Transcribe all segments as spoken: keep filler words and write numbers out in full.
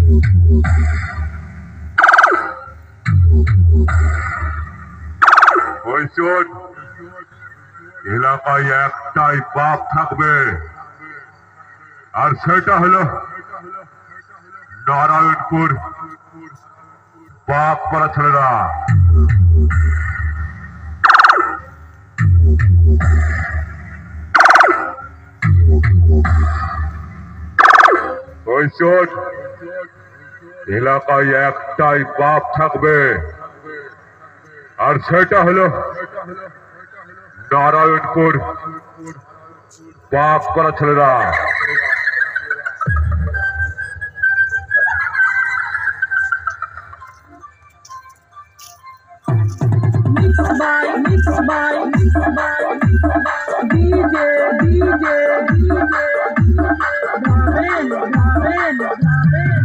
ওই শোন, এলাকায় একটাই বাপ থাকবে, আর সেটা হলো নারায়ণপুর বাপ পাড়া ছেলেরা। ওই শোন, এলাকায় একটাই বাপ থাকবে, আর সেটা হলো নারায়ণপুর বাপ করা ছেলেরা। Bye, bye, bye, D J, D J, D J, Ramen, Ramen, Ramen.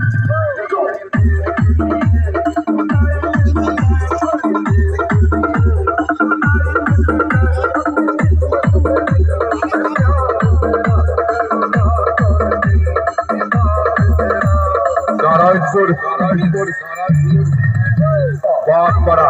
Narayanpur बाप पड़ा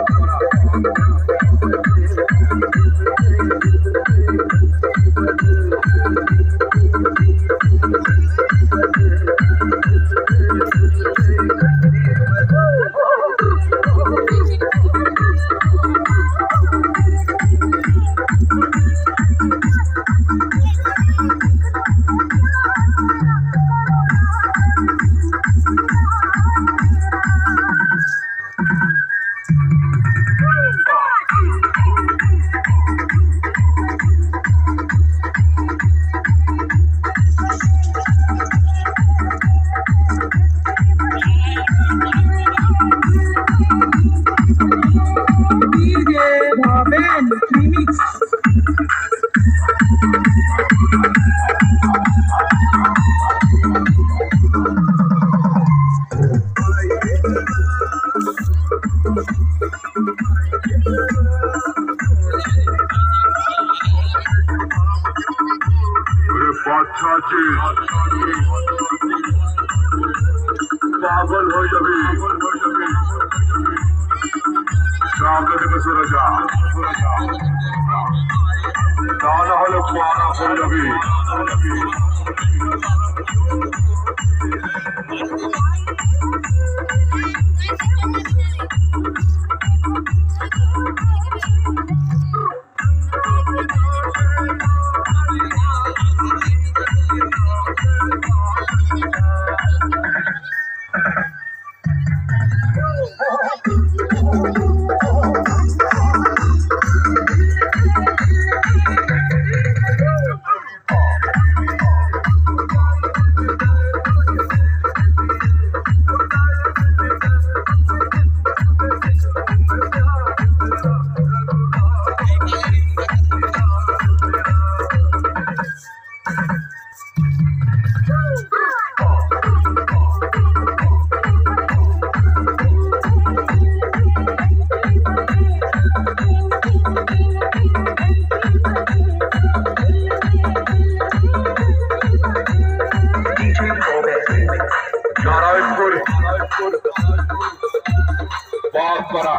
पागल हो जाबी सामने থেকে সরে যা তা না হলে পাগল হয়ে যাবি नारायणपुर बाप पड़ा